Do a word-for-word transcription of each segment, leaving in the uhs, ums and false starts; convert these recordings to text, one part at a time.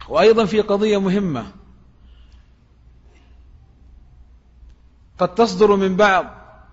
وأيضا في قضية مهمة قد تصدر من بعض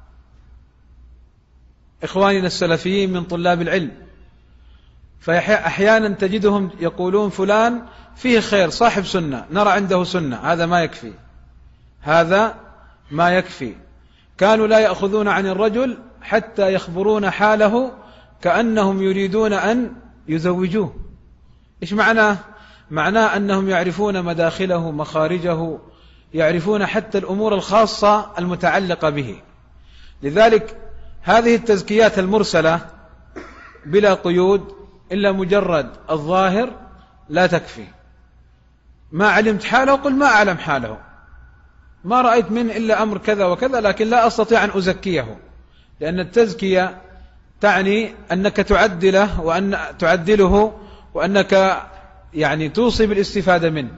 إخواننا السلفيين من طلاب العلم، فأحيانا تجدهم يقولون فلان فيه خير صاحب سنة، نرى عنده سنة. هذا ما يكفي، هذا ما يكفي. كانوا لا يأخذون عن الرجل حتى يخبرون حاله كأنهم يريدون أن يزوجوه. إيش معناه؟ معناه أنهم يعرفون مداخله مخارجه، يعرفون حتى الأمور الخاصة المتعلقة به. لذلك هذه التزكيات المرسلة بلا قيود إلا مجرد الظاهر لا تكفي. ما علمت حاله قل ما أعلم حاله، ما رأيت منه إلا أمر كذا وكذا، لكن لا أستطيع أن أزكيه، لأن التزكية تعني أنك تعدله وأن تعدله وأنك يعني توصي بالاستفادة منه.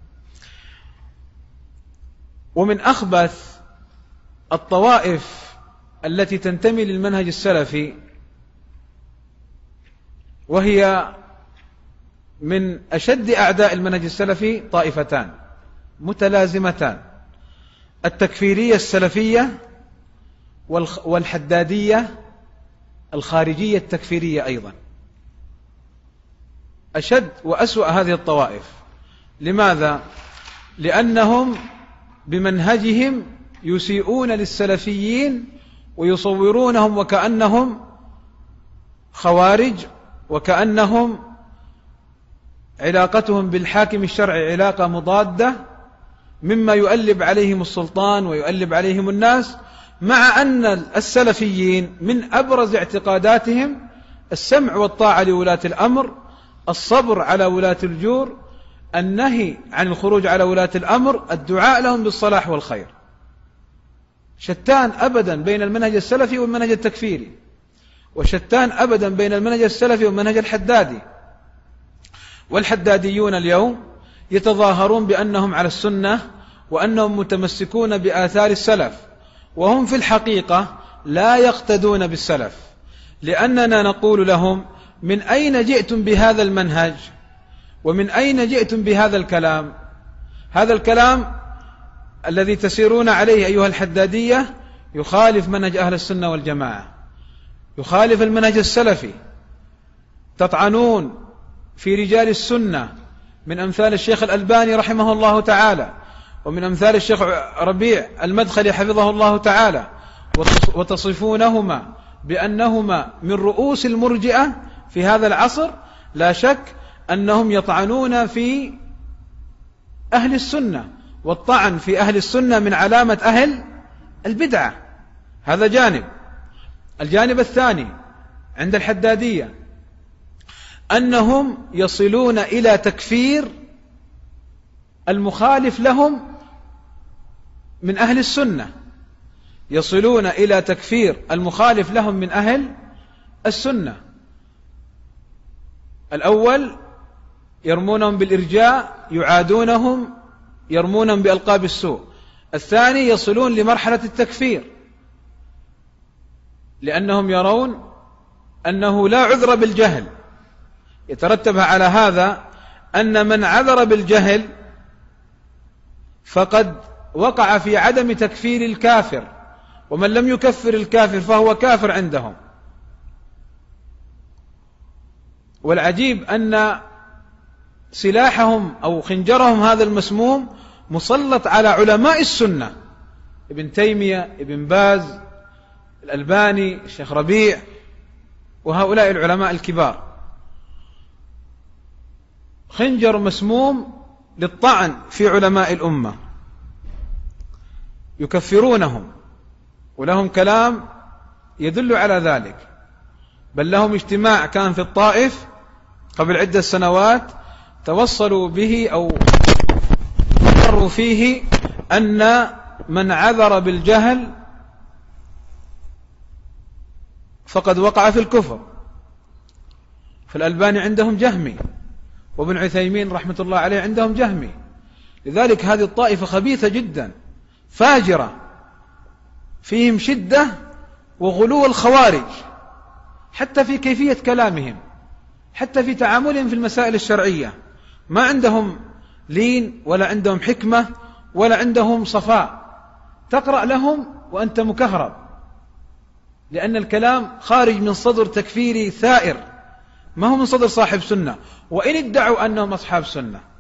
ومن أخبث الطوائف التي تنتمي للمنهج السلفي، وهي من أشد أعداء المنهج السلفي، طائفتان متلازمتان: التكفيرية السلفية والحدادية الخارجية التكفيرية أيضا. أشد وأسوأ هذه الطوائف. لماذا؟ لأنهم بمنهجهم يسيئون للسلفيين ويصورونهم وكأنهم خوارج، وكأنهم علاقتهم بالحاكم الشرعي علاقة مضادة، مما يؤلب عليهم السلطان ويؤلب عليهم الناس، مع أن السلفيين من أبرز اعتقاداتهم السمع والطاعة لولاة الأمر، الصبر على ولاة الجور، النهي عن الخروج على ولاة الأمر، الدعاء لهم بالصلاح والخير. شتان أبدا بين المنهج السلفي والمنهج التكفيري، وشتان أبدا بين المنهج السلفي والمنهج الحدادي. والحداديون اليوم يتظاهرون بأنهم على السنة وأنهم متمسكون بآثار السلف، وهم في الحقيقة لا يقتدون بالسلف، لأننا نقول لهم: من أين جئتم بهذا المنهج؟ ومن أين جئتم بهذا الكلام؟ هذا الكلام الذي تسيرون عليه أيها الحدادية يخالف منهج أهل السنة والجماعة، يخالف المنهج السلفي. تطعنون في رجال السنة من أمثال الشيخ الألباني رحمه الله تعالى، ومن أمثال الشيخ ربيع المدخلي حفظه الله تعالى، وتصفونهما بأنهما من رؤوس المرجئة في هذا العصر. لا شك أنهم يطعنون في أهل السنة، والطعن في أهل السنة من علامة أهل البدعة. هذا جانب. الجانب الثاني عند الحدادية أنهم يصلون إلى تكفير المخالف لهم من أهل السنة، يصلون إلى تكفير المخالف لهم من أهل السنة. الأول يرمونهم بالإرجاء، يعادونهم، يرمونهم بألقاب السوء. الثاني يصلون لمرحلة التكفير، لأنهم يرون أنه لا عذر بالجهل. يترتب على هذا أن من عذر بالجهل فقد وقع في عدم تكفير الكافر، ومن لم يكفر الكافر فهو كافر عندهم. والعجيب أن سلاحهم أو خنجرهم هذا المسموم مسلط على علماء السنة: ابن تيمية، ابن باز، الألباني، الشيخ ربيع، وهؤلاء العلماء الكبار. خنجر مسموم للطعن في علماء الأمة، يكفرونهم، ولهم كلام يدل على ذلك. بل لهم اجتماع كان في الطائف قبل عدة سنوات توصلوا به أو مروا فيه أن من عذر بالجهل فقد وقع في الكفر. فالألباني عندهم جهمي، وابن عثيمين رحمة الله عليه عندهم جهمي. لذلك هذه الطائفة خبيثة جدا، فاجرة، فيهم شدة وغلو الخوارج، حتى في كيفية كلامهم، حتى في تعاملهم في المسائل الشرعية. ما عندهم لين ولا عندهم حكمة ولا عندهم صفاء، تقرأ لهم وأنت مكهرب، لأن الكلام خارج من صدر تكفيري ثائر، ما هو من صدر صاحب سنة، وإن ادعوا أنهم أصحاب سنة.